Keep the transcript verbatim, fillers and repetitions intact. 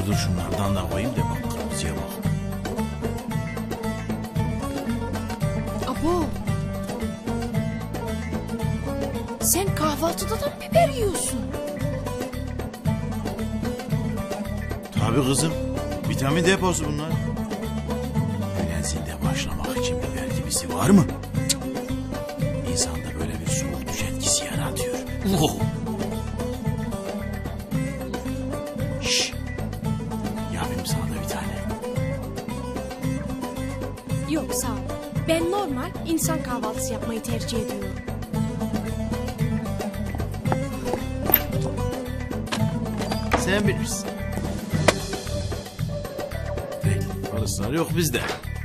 Dur dur şunlardan da koyayım da bak kırmızıya bak. Abo. Sen kahvaltıda da mı biber yiyorsun? Tabii kızım. Vitamin deposu bunlar. Menzilde başlamak için biber gibisi var mı? Cık. İnsanda böyle bir soğuk duş etkisi yaratıyor. Oh. Şşş. Yapayım sana da bir tane. Yok sağ ol. Ben normal insan kahvaltısı yapmayı tercih ediyorum. Sen bilirsin. Peki, paraslar yok bizde.